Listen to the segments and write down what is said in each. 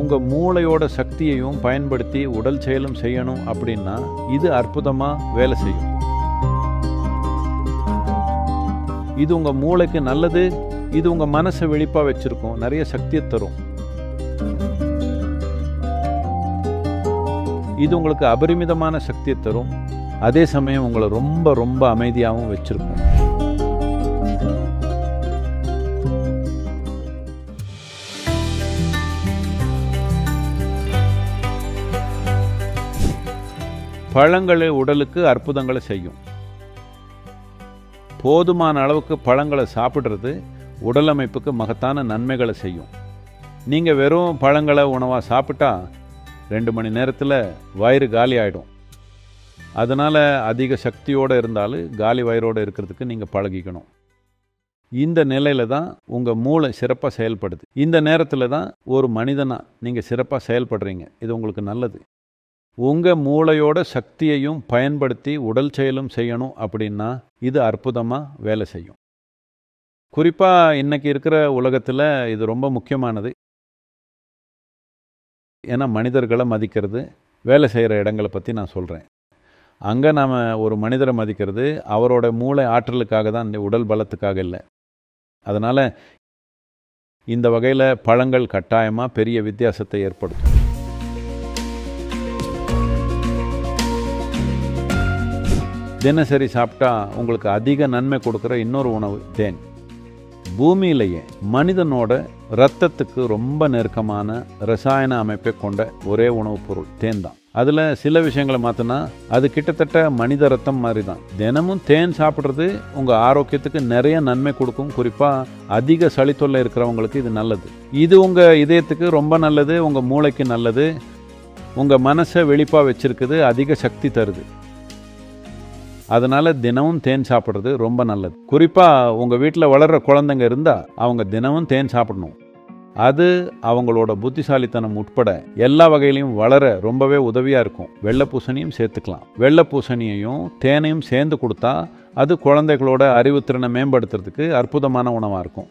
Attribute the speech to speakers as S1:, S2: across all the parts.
S1: உங்கள் மூளையோட சக்தியையும் பயன்படுத்தி உடல் செயலும் செய்யணும் அப்படின்னா இது அற்புதமாக வேலை செய்யும். இது உங்கள் மூளைக்கு நல்லது. இது உங்கள் மனசை விழிப்பாக வச்சுருக்கும், நிறைய சக்தியை தரும். இது உங்களுக்கு அபரிமிதமான சக்தியை தரும். அதே சமயம் உங்களை ரொம்ப ரொம்ப அமைதியாகவும் வச்சுருக்கும். பழங்கள் உடலுக்கு அற்புதங்களை செய்யும். போதுமான அளவுக்கு பழங்களை சாப்பிட்றது உடல் அமைப்புக்கு மகத்தான நன்மைகளை செய்யும். நீங்கள் வெறும் பழங்களை உணவாக சாப்பிட்டா 2 மணி நேரத்தில் வயிறு காலி ஆகிடும். அதனால் அதிக சக்தியோடு இருந்தாலும் காலி வயிறோடு இருக்கிறதுக்கு நீங்கள் பழகிக்கணும். இந்த நிலையில் தான் உங்கள் மூளை சிறப்பாக செயல்படுது. இந்த நேரத்தில் தான் ஒரு மனிதனாக நீங்கள் சிறப்பாக செயல்படுறீங்க. இது உங்களுக்கு நல்லது. உங்கள் மூளையோட சக்தியையும் பயன்படுத்தி உடல் செயலும் செய்யணும் அப்படின்னா இது அற்புதமாக வேலை செய்யும். குறிப்பாக இன்றைக்கி இருக்கிற உலகத்தில் இது ரொம்ப முக்கியமானது. ஏன்னா மனிதர்களை மதிக்கிறது, வேலை செய்கிற இடங்களை பற்றி நான் சொல்கிறேன். அங்கே நாம் ஒரு மனிதரை மதிக்கிறது அவரோட மூளை ஆற்றலுக்காக தான், இந்த உடல் பலத்துக்காக இல்லை. அதனால் இந்த வகையில் பழங்கள் கட்டாயமாக பெரிய வித்தியாசத்தை ஏற்படுத்தும். தினசரி சாப்பிட்டா உங்களுக்கு அதிக நன்மை கொடுக்குற இன்னொரு உணவு தேன். பூமியிலேயே மனிதனோட இரத்தத்துக்கு ரொம்ப நெருக்கமான ரசாயன அமைப்பை கொண்ட ஒரே உணவுப் பொருள் தேன் தான். அதில் சில விஷயங்களை மாற்றினா அது கிட்டத்தட்ட மனித ரத்தம் மாதிரி தான். தினமும் தேன் சாப்பிட்றது உங்கள் ஆரோக்கியத்துக்கு நிறைய நன்மை கொடுக்கும். குறிப்பாக அதிக சளித்தொல்லை இருக்கிறவங்களுக்கு இது நல்லது. இது உங்கள் இதயத்துக்கு ரொம்ப நல்லது, உங்கள் மூளைக்கு நல்லது, உங்கள் மனசை வெளிப்பாக வச்சுருக்குது, அதிக சக்தி தருது. அதனால் தினமும் தேன் சாப்பிட்றது ரொம்ப நல்லது. குறிப்பாக உங்கள் வீட்டில் வளர்கிற குழந்தைங்க இருந்தால் அவங்க தினமும் தேன் சாப்பிடணும். அது அவங்களோட புத்திசாலித்தனம் உட்பட எல்லா வகையிலையும் வளர ரொம்பவே உதவியாக இருக்கும். வெள்ளை பூசணியும் சேர்த்துக்கலாம். வெள்ளை பூசணியையும் தேனையும் சேர்ந்து கொடுத்தா அது குழந்தைகளோட அறிவுத்திறனை மேம்படுத்துறதுக்கு அற்புதமான உணவாக இருக்கும்.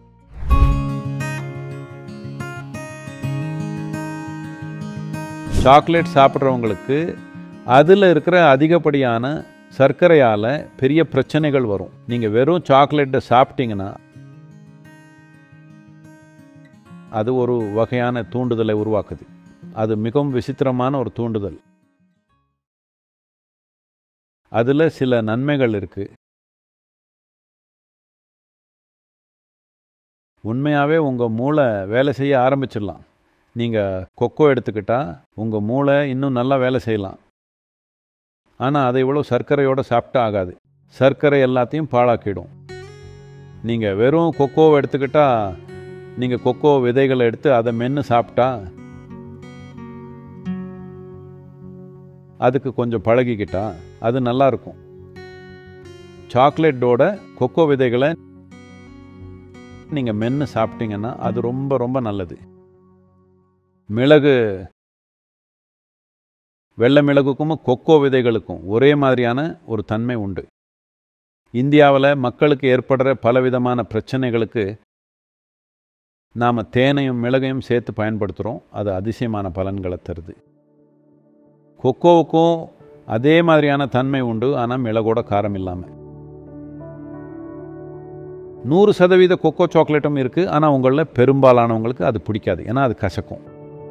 S1: சாக்லேட் சாப்பிட்றவங்களுக்கு அதில் இருக்கிற அதிகப்படியான சர்க்கரையால் பெரிய பிரச்சனைகள் வரும். நீங்கள் வெறும் சாக்லேட்டை சாப்பிட்டீங்கன்னா அது ஒரு வகையான தூண்டுதலை உருவாக்குது. அது மிகவும் விசித்திரமான ஒரு தூண்டுதல். அதில் சில நன்மைகள் இருக்குது. உண்மையாகவே உங்கள் மூளை வேலை செய்ய ஆரம்பிச்சிடலாம். நீங்கள் கொக்கோ எடுத்துக்கிட்டால் உங்கள் மூளை இன்னும் நல்லா வேலை செய்யலாம். ஆனால் அதை இவ்வளோ சர்க்கரையோடு சாப்பிட்டா ஆகாது. சர்க்கரை எல்லாத்தையும் பாழாக்கிடும். நீங்கள் வெறும் கொக்கோவை எடுத்துக்கிட்டால், நீங்கள் கொக்கோ விதைகளை எடுத்து அதை மென்று சாப்பிட்டா அதுக்கு கொஞ்சம் பழகிக்கிட்டா அது நல்லாயிருக்கும். சாக்லேட்டோட கொக்கோ விதைகளை நீங்கள் மென்று சாப்பிட்டீங்கன்னா அது ரொம்ப ரொம்ப நல்லது. மிளகு, வெள்ளை மிளகுக்கும் கொக்கோ விதைகளுக்கும் ஒரே மாதிரியான ஒரு தன்மை உண்டு. இந்தியாவில் மக்களுக்கு ஏற்படுற பலவிதமான பிரச்சனைகளுக்கு நாம் தேனையும் மிளகையும் சேர்த்து பயன்படுத்துகிறோம். அது அதிசயமான பலன்களை தருது. கொக்கோவுக்கும் அதே மாதிரியான தன்மை உண்டு, ஆனால் மிளகோட காரம் இல்லாமல். 100% கொக்கோ சாக்லேட்டும் இருக்குது, ஆனால் உங்களில் பெரும்பாலானவங்களுக்கு அது பிடிக்காது. ஏன்னா அது கசக்கும்.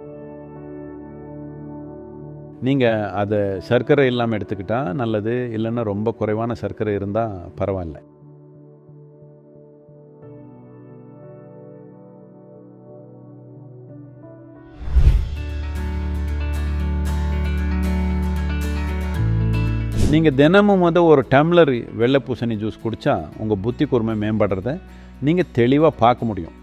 S1: நீங்கள் அதை சர்க்கரை இல்லாமல் எடுத்துக்கிட்டால் நல்லது. இல்லைன்னா ரொம்ப குறைவான சர்க்கரை இருந்தால் பரவாயில்ல. நீங்கள் தினமும் ஒரு டம்ளர் வெள்ளை பூசணி ஜூஸ் குடித்தா உங்கள் புத்தி கூர்மை மேம்படுறத நீங்கள் தெளிவாக பார்க்க முடியும்.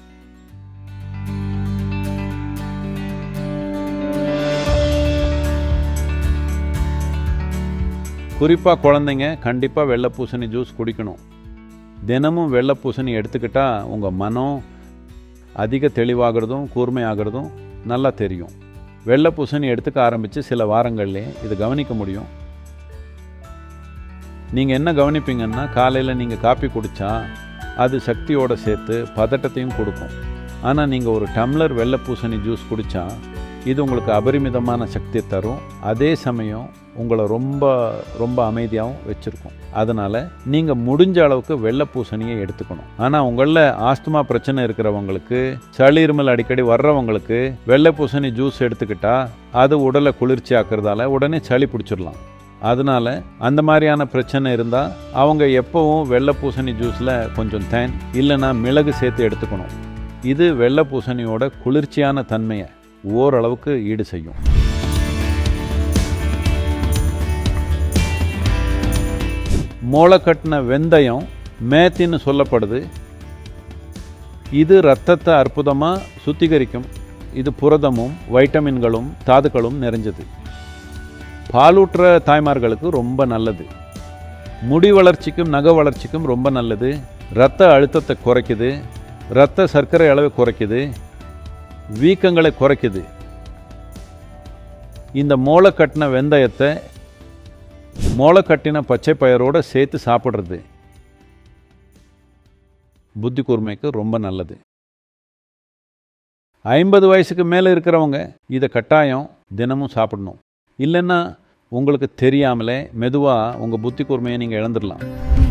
S1: குறிப்பாக குழந்தைங்க கண்டிப்பாக வெள்ளை பூசணி ஜூஸ் குடிக்கணும். தினமும் வெள்ளை பூசணி எடுத்துக்கிட்டால் உங்கள் மனம் அதிக தெளிவாகிறதும் கூர்மையாகிறதும் நல்லா தெரியும். வெள்ளை பூசணி எடுத்துக்க ஆரம்பித்து சில வாரங்கள்லேயே இது கவனிக்க முடியும். நீங்கள் என்ன கவனிப்பீங்கன்னா, காலையில் நீங்கள் காப்பி குடித்தா அது சக்தியோடு சேர்த்து பதட்டத்தையும் கொடுக்கும். ஆனால் நீங்கள் ஒரு டம்ளர் வெள்ளை பூசணி ஜூஸ் குடித்தா இது உங்களுக்கு அபரிமிதமான சக்தியை தரும். அதே சமயம் உங்களை ரொம்ப ரொம்ப அமைதியாகவும் வச்சுருக்கும். அதனால் நீங்கள் முடிஞ்ச அளவுக்கு வெள்ளை பூசணியை எடுத்துக்கணும். ஆனால் உங்களில் ஆஸ்துமா பிரச்சனை இருக்கிறவங்களுக்கு, சளி இருமல் அடிக்கடி வர்றவங்களுக்கு வெள்ளை பூசணி ஜூஸ் எடுத்துக்கிட்டால் அது உடலை குளிர்ச்சி ஆக்கிறதால உடனே சளி பிடிச்சிடலாம். அதனால் அந்த மாதிரியான பிரச்சனை இருந்தால் அவங்க எப்போவும் வெள்ளை பூசணி ஜூஸில் கொஞ்சம் தேன் இல்லைன்னா மிளகு சேர்த்து எடுத்துக்கணும். இது வெள்ளை பூசணியோட குளிர்ச்சியான தன்மையை ஓரளவுக்கு ஈடு செய்யும். மோளை கட்டின வெந்தயம் மேத்தின்னு சொல்லப்படுது. இது இரத்தத்தை அற்புதமாக சுத்திகரிக்கும். இது புரதமும் வைட்டமின்களும் தாதுக்களும் நிறைஞ்சது. பாலூற்ற தாய்மார்களுக்கு ரொம்ப நல்லது. முடி வளர்ச்சிக்கும் நகை வளர்ச்சிக்கும் ரொம்ப நல்லது. இரத்த அழுத்தத்தை குறைக்குது, இரத்த சர்க்கரை அளவை குறைக்குது, வீக்கங்களை குறைக்குது. இந்த மோளை கட்டின வெந்தயத்தை மோளை கட்டின பச்சை பயிரோடு சேர்த்து சாப்பிட்றது புத்தி கூர்மைக்கு ரொம்ப நல்லது. 50 வயசுக்கு மேலே இருக்கிறவங்க இதை கட்டாயம் தினமும் சாப்பிடணும். இல்லைன்னா உங்களுக்கு தெரியாமலே மெதுவாக உங்கள் புத்தி கூர்மையை நீங்கள் இழந்துடலாம்.